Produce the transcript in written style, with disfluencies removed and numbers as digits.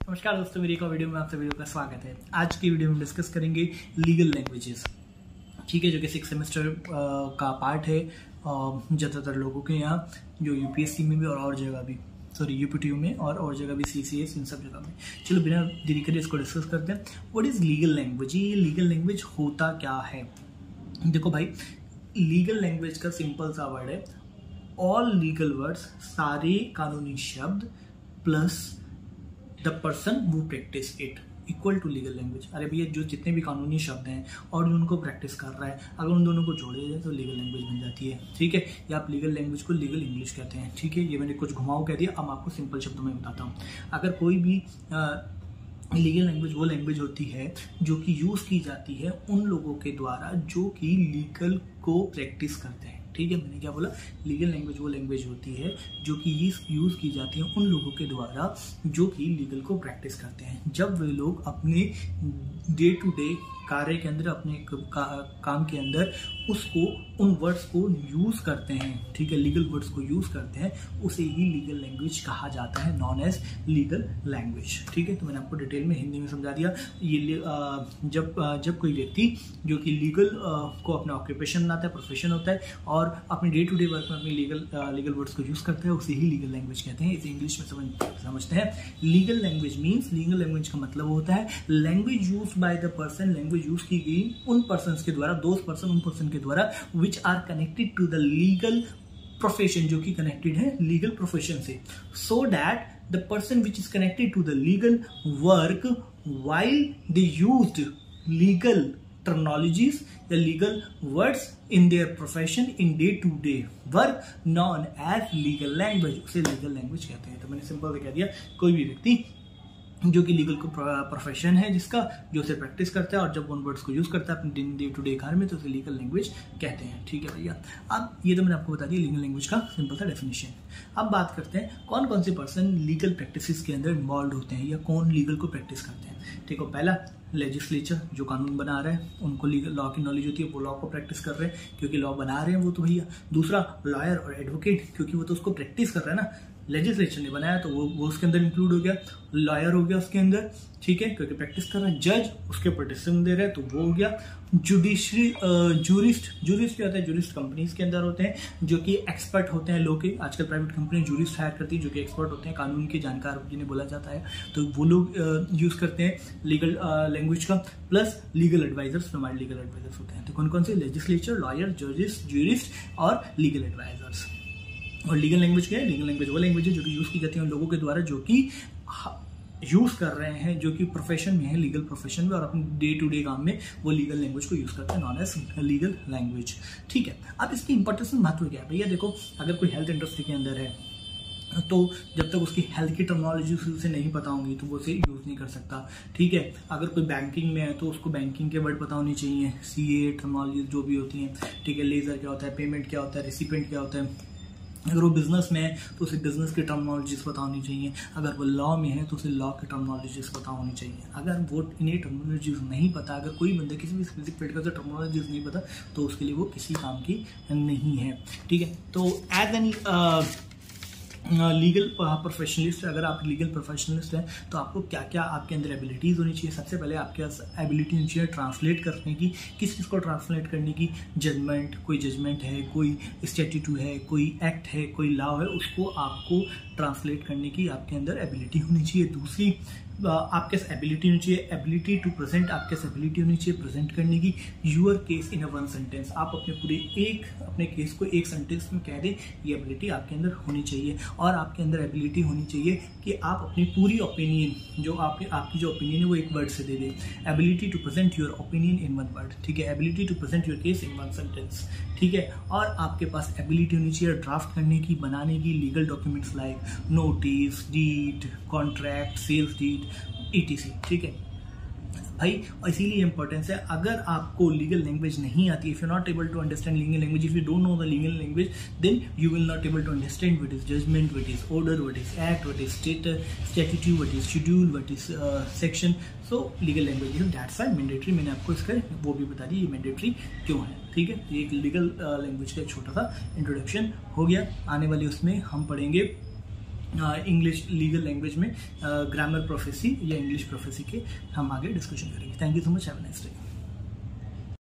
नमस्कार दोस्तों, मेरी एक और वीडियो में आप सभी का स्वागत है। आज की वीडियो में डिस्कस करेंगे लीगल लैंग्वेजेस, ठीक है, जो कि 6 सेमेस्टर का पार्ट है ज़्यादातर लोगों के यहाँ, जो यूपीएससी में भी और जगह भी, सॉरी यूपीटीयू में और जगह भी, सीसीएस, इन सब जगह में। चलो बिना देरी करे इसको डिस्कस करते हैं। What is legal language? ये लीगल लैंग्वेज होता क्या है? देखो भाई, लीगल लैंग्वेज का सिंपल सा वर्ड है ऑल लीगल वर्ड्स, सारे कानूनी शब्द plus the person who practice it equal to legal language. अरे भैया, जो जितने भी कानूनी शब्द हैं और जो उनको प्रैक्टिस कर रहा है, अगर उन दोनों को जोड़े जाए तो लीगल लैंग्वेज बन जाती है, ठीक है। या आप लीगल लैंग्वेज को लीगल इंग्लिश कहते हैं, ठीक है। ये मैंने कुछ घुमाऊ कह दिया, अब आपको सिंपल शब्दों में बताता हूँ। अगर कोई भी लीगल लैंग्वेज वो लैंग्वेज होती है जो कि यूज़ की जाती है उन लोगों के द्वारा जो कि लीगल को प्रैक्टिस करते हैं, ठीक है। मैंने क्या बोला? लीगल लैंग्वेज वो लैंग्वेज होती है जो कि यूज़ की जाती है उन लोगों के द्वारा जो कि लीगल को प्रैक्टिस करते हैं। जब वे लोग अपने डे टू डे कार्य के अंदर, अपने काम के अंदर उसको, उन वर्ड्स को यूज़ करते हैं, ठीक है, लीगल वर्ड्स को यूज़ करते हैं, उसे ही लीगल लैंग्वेज कहा जाता है, नॉन एज लीगल लैंग्वेज, ठीक है। तो मैंने आपको डिटेल में हिंदी में समझा दिया। ये जब कोई व्यक्ति जो कि लीगल को अपना ऑक्यूपेशन बनाता है, प्रोफेशन होता है, और अपने डे टू डे वर्क में अपनी लीगल वर्ड्स को यूज़ करते हैं, उसे ही लीगल लैंग्वेज कहते हैं। इसे इंग्लिश में समझते हैं। Legal language means, legal language का मतलब होता है language use by the person, language use की गई उन पर्सन के द्वारा, दोज पर्सन, उन पर्सन के द्वारा which are connected to the legal profession, जो कि कनेक्टेड है लीगल प्रोफेशन से, so that the person which is connected to the legal work while they used legal terminologies, the legal words in their profession in day-to-day work known as legal language, उसे legal language कहते हैं। तो मैंने simple से कह दिया, कोई भी व्यक्ति जो कि लीगल को प्रोफेशन है जिसका, जो उसे प्रैक्टिस करता है और जब उन वर्ड्स को यूज करता है अपने डे टू डे कार्य में, तो उसे लीगल लैंग्वेज कहते हैं, ठीक है भैया। अब ये तो मैंने आपको बता दिया लीगल लैंग्वेज का सिंपल सा डेफिनेशन। अब बात करते हैं कौन कौन से पर्सन लीगल प्रैक्टिसेस के अंदर इन्वॉल्व होते हैं या कौन लीगल को प्रैक्टिस करते हैं। ठीक है, पहला लेजिस्लेचर, जो कानून बना रहे हैं, उनको लीगल लॉ की नॉलेज होती है, वो लॉ को प्रैक्टिस कर रहे हैं क्योंकि लॉ बना रहे हैं वो तो भैया। दूसरा लॉयर और एडवोकेट, क्योंकि वो तो उसको प्रैक्टिस कर रहा है ना, लेजिस्लेचर ने बनाया तो वो उसके अंदर इंक्लूड हो गया। लॉयर हो गया उसके अंदर, ठीक है, क्योंकि प्रैक्टिस कर रहा है। जज, उसके ऊपर डिसीजन दे रहे हैं तो वो हो गया। जुडिशरी, जूरिस्ट क्या होता है? जूरिस्ट कंपनीज के अंदर होते हैं जो कि एक्सपर्ट होते हैं लॉ के। आजकल प्राइवेट कंपनी जूरिस्ट हायर करती है जो कि एक्सपर्ट होते हैं, कानून के जानकार जिन्हें बोला जाता है, तो वो लोग यूज करते हैं लीगल लैंग्वेज का। प्लस लीगल एडवाइजर्स, हमारे लीगल एडवाइजर्स होते हैं। तो कौन कौन से? लेजिस्लेचर, लॉयर, जजेस, जूरिस्ट और लीगल एडवाइजर्स। और लीगल लैंग्वेज क्या है? लीगल लैंग्वेज वो लैंग्वेज है जो कि यूज की जाती है उन लोगों के द्वारा जो कि यूज कर रहे हैं, जो कि प्रोफेशन में है, लीगल प्रोफेशन में, और अपने डे टू डे काम में वो लीगल लैंग्वेज को यूज करते हैं, नॉन एज लीगल लैंग्वेज, ठीक है। अब इसकी इंपॉर्टेंस, महत्व क्या है भैया? देखो, अगर कोई हेल्थ इंडस्ट्री के अंदर है तो जब तक उसकी हेल्थ की टर्मिनोलॉजी उसे नहीं पता होंगी तो वो उसे यूज नहीं कर सकता, ठीक है। अगर कोई बैंकिंग में है तो उसको बैंकिंग के वर्ड पता होने चाहिए, सीए टर्मिनोलॉजी जो भी होती हैं, ठीक है। लेजर क्या होता है, पेमेंट क्या होता है, रिसिपेंट क्या होता है। अगर वो बिजनेस में है तो उसे बिजनेस की टर्मिनोलॉजीज पता होनी चाहिए। अगर वो लॉ में है तो उसे लॉ की टर्मिनोलॉजीज पता होनी चाहिए। अगर वो इन्हें टर्मिनोलॉजीज नहीं पता, अगर कोई बंदा किसी भी स्पेसिफिक फील्ड का टर्मिनोलॉजीज नहीं पता, तो उसके लिए वो किसी काम की नहीं है, ठीक है। तो एज एन लीगल प्रोफेशनलिस्ट, अगर आप लीगल प्रोफेशनलिस्ट हैं तो आपको क्या क्या आपके अंदर एबिलिटीज़ होनी चाहिए? सबसे पहले आपके पास एबिलिटी होनी चाहिए ट्रांसलेट करने की। किस चीज़ को ट्रांसलेट करने की? जजमेंट, कोई जजमेंट है, कोई स्टैट्यूट है, कोई एक्ट है, कोई लॉ है, उसको आपको ट्रांसलेट करने की आपके अंदर एबिलिटी होनी चाहिए। दूसरी, आपके एबिलिटी होनी चाहिए एबिलिटी टू प्रेजेंट, आपके एबिलिटी होनी चाहिए प्रेजेंट करने की your case in a one sentence. आप अपने केस को एक सेंटेंस में कह दें, ये एबिलिटी आपके अंदर होनी चाहिए। और आपके अंदर एबिलिटी होनी चाहिए कि आप अपनी पूरी ओपिनियन, जो आपकी जो ओपिनियन है वो एक वर्ड से दे दें। Ability to present your opinion in one word, ठीक है। Ability to present your case in one sentence, ठीक है। और आपके पास एबिलिटी होनी चाहिए ड्राफ्ट करने की, बनाने की, legal documents like notice, deed, contract, sales deed, ETC, ठीक है भाई। इसीलिए इंपॉर्टेंस है, अगर आपको लीगल लैंग्वेज नहीं आती, if you not able to understand legal language, if you don't know the legal language, then you will not able to understand what is judgment, what is order, what is act, what is statute, what is schedule, what is section. So legal language is that's why mandatory. मैंने आपको इसका वो भी बता दी ये mandatory क्यों है, ठीक है। तो एक लीगल लैंग्वेज का एक छोटा सा इंट्रोडक्शन हो गया। आने वाली उसमें हम पढ़ेंगे इंग्लिश लीगल लैंग्वेज में ग्रामर प्रोफेसी या इंग्लिश प्रोफेसी के हम आगे डिस्कशन करेंगे। Thank you so much, have a nice day.